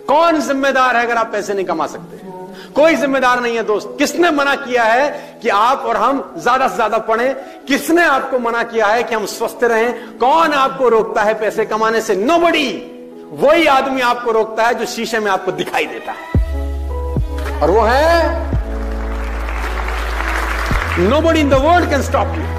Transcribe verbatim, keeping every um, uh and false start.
कौन जिम्मेदार है अगर आप पैसे नहीं कमा सकते? कोई जिम्मेदार नहीं है दोस्त। किसने मना किया है कि आप और हम ज्यादा से ज्यादा पढ़ें? किसने आपको मना किया है कि हम स्वस्थ रहें? कौन आपको रोकता है पैसे कमाने से? नोबडी। वही आदमी आपको रोकता है जो शीशे में आपको दिखाई देता है, और वो है nobody in the world can stop you.